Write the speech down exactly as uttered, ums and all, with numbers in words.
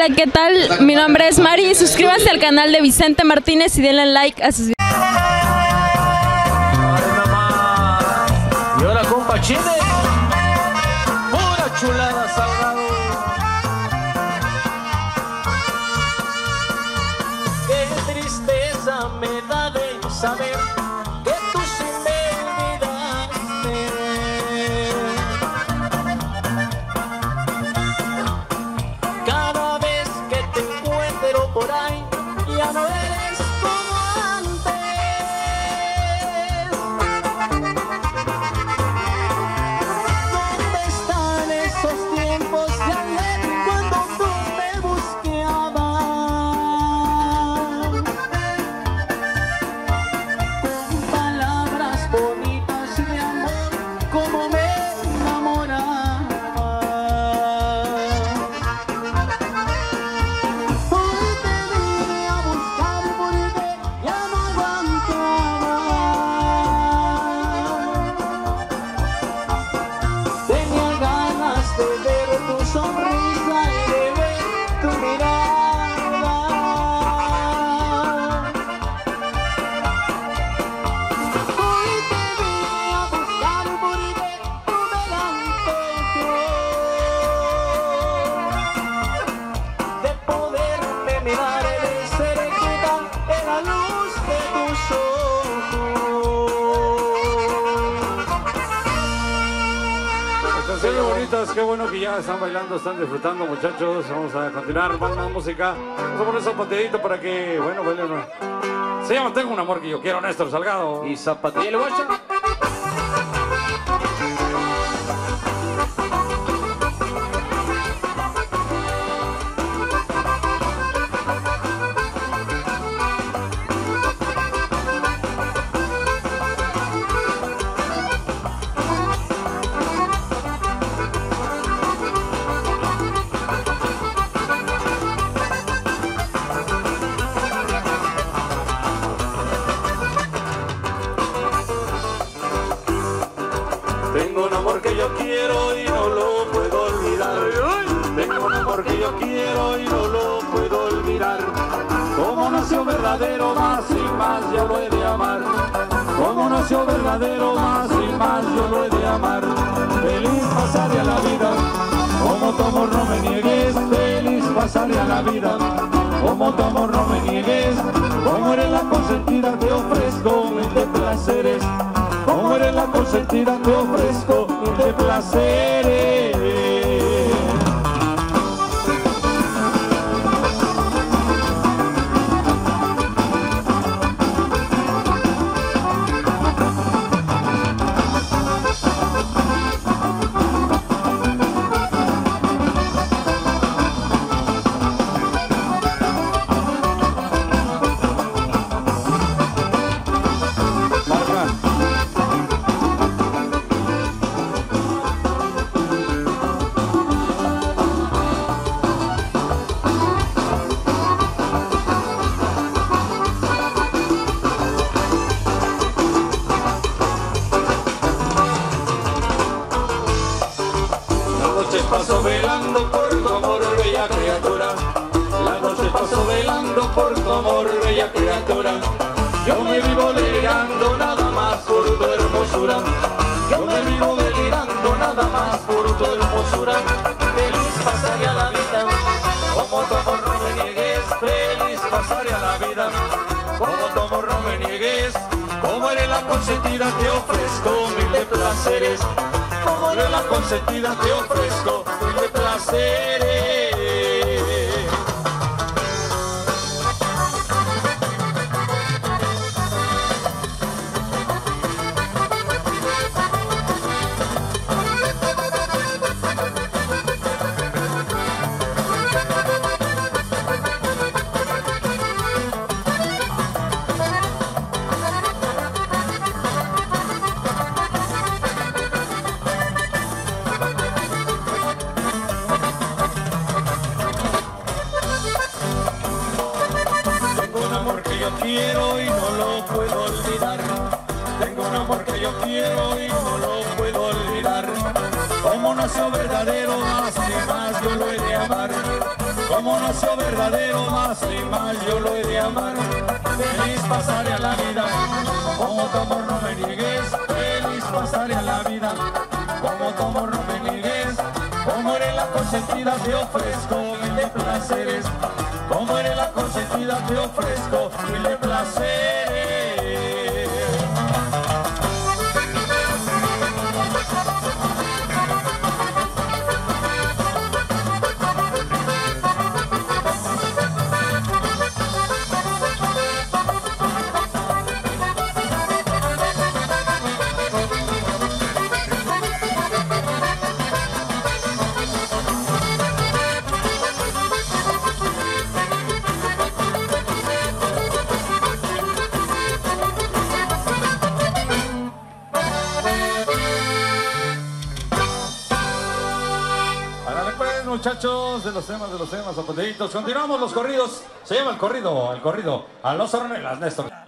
Hola, ¿qué tal? Mi nombre es Mari. Suscríbanse al canal de Vicente Martínez y denle like a sus videos. Y ahora, compa Chile, pura chulada, Salgado. Qué tristeza me da de saber que tú sí me olvidaste. Cada vez que te encuentro por ahí, ya no eres como antes. ¿Dónde están esos tiempos de ayer cuando tú me buscabas? Con palabras bonitas de amor, como me enamoraba. Hoy te vine a buscar porque ya no aguantaba. Tenía ganas de ver tu sonrisa y de ver tu mirada. Hoy te vine a buscar porque tú me la antojo de poderme mirar de cerquita en la luz de tus ojos. Están muy bonitas, qué bueno que ya están bailando, están disfrutando, muchachos. Vamos a continuar, más, más música. Vamos a poner esa patadita para que, bueno, bailen. Se llama Tengo un amor que yo quiero, Néstor Salgado. Y zapatilla el guacho. Tengo un amor que yo quiero y no lo puedo olvidar. Tengo un amor que yo quiero y no lo puedo olvidar. Como nació verdadero, más y más yo lo he de amar. Como nació verdadero, más y más yo lo he de amar. Feliz pasaré a la vida, como tu amor no me niegues. Feliz pasaré a la vida, como tu amor no me niegues. Como eres la consentida te ofrezco mil de placeres. Como eres la consentida te ofrezco mil de placeres. Paso velando por tu amor, bella criatura. La noche paso velando por tu amor, bella criatura. Yo me vivo delirando nada más por tu hermosura. Yo me vivo delirando nada más por tu hermosura. Feliz pasaré a la vida, como tu amor no me niegues. Feliz pasaré a la vida, como tu amor no me niegues. Como eres la consentida te ofrezco mil de placeres. Como eres la consentida te ofrezco mil de placeres. Quiero y no lo puedo olvidar. Tengo un amor que yo quiero y no lo puedo olvidar. Como nació verdadero, más y más yo lo he de amar. como nació verdadero, más y más yo lo he de amar. Feliz pasaré a la vida, como tu amor no me niegues. Feliz pasaré a la vida, como tu amor no me niegues. Como eres la consentida te ofrezco mil de placeres. Como eres la consentida te ofrezco mil de placeres. Muchachos, de los temas, de los temas, apuntaditos. Continuamos los corridos. Se llama el corrido, el corrido. A los Ornelas, Néstor.